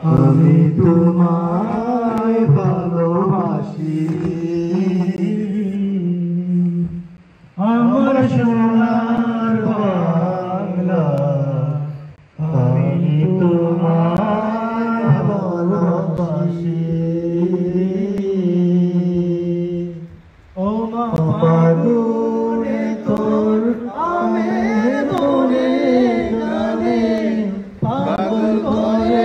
আমি তোমায় ভালোবাসি আমার সোনার বাংলা আমি তোমায় ভালোবাসি ও মা ফাগুনে তোর আমের বনে গানে পাগল করে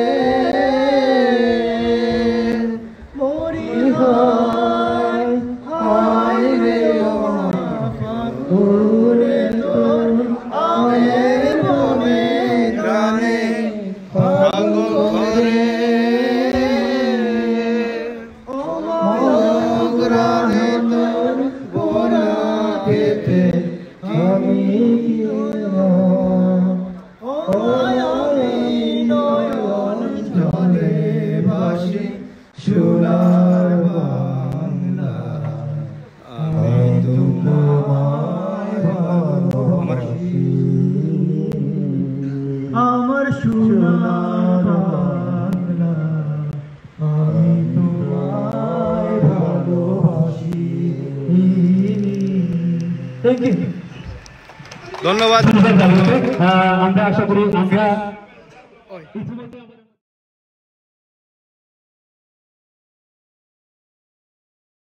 মরি হায় হায় রে ও ফাগুনে তোর আমের বনে গানে পাগল করে ও গ্রানে তোর বোনা খেতে আমি নয়ন জলে ভাসি সোনার বাংলা আমি তোমায় ভালোবাসি আমার সোনার বাংলা আমি তোমায় ভালোবাসি। থ্যাংক ইউ, ধন্যবাদ। আমরা আশা করি আমরা